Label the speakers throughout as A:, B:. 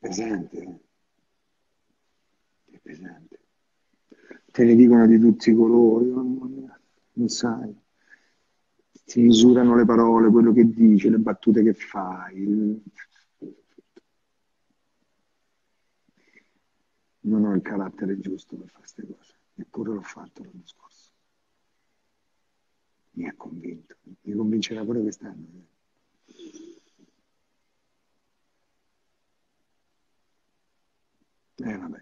A: pesante, è pesante. Te ne dicono di tutti i colori, mamma mia, non sai. Si misurano le parole, quello che dici, le battute che fai. Non ho il carattere giusto per fare queste cose, eppure l'ho fatto l'anno scorso. Mi ha convinto, mi convincerà pure quest'anno. Vabbè.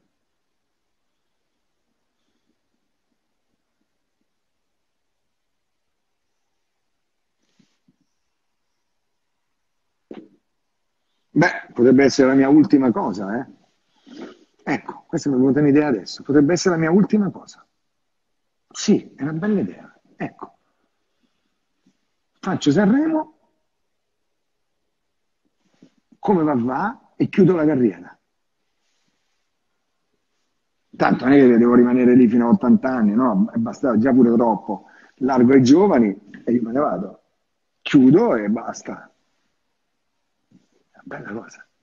A: Beh, potrebbe essere la mia ultima cosa, eh? Ecco, questa mi è venuta un'idea adesso. Potrebbe essere la mia ultima cosa. Sì, è una bella idea. Ecco, faccio Sanremo, come va va, e chiudo la carriera. Tanto non è che devo rimanere lì fino a 80 anni, no? È bastato già pure troppo. Largo ai giovani e io me ne vado. Chiudo e basta. È una bella cosa.